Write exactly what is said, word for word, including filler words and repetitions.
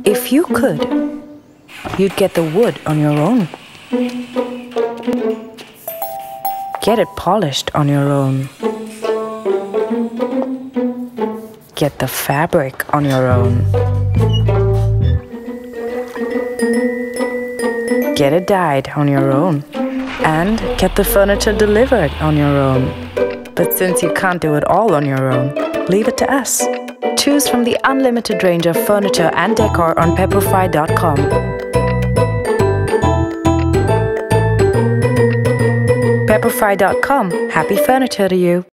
If you could, you'd get the wood on your own. Get it polished on your own. Get the fabric on your own. Get it dyed on your own. And get the furniture delivered on your own. But since you can't do it all on your own, leave it to us. Choose from the unlimited range of furniture and decor on pepperfry dot com. pepperfry dot com. Happy furniture to you!